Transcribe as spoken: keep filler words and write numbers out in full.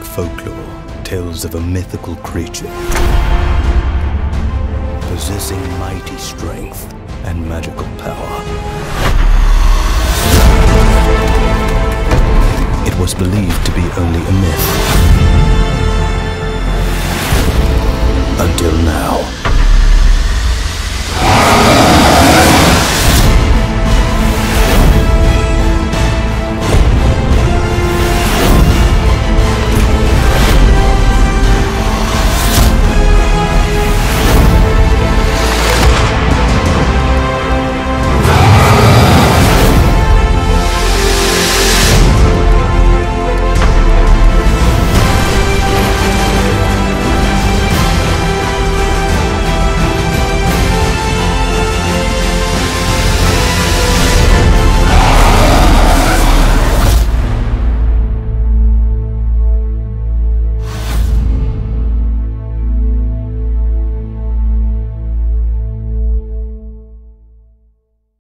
folklore tells of a mythical creature possessing mighty strength and magical power. It was believed to be only a myth. Until now.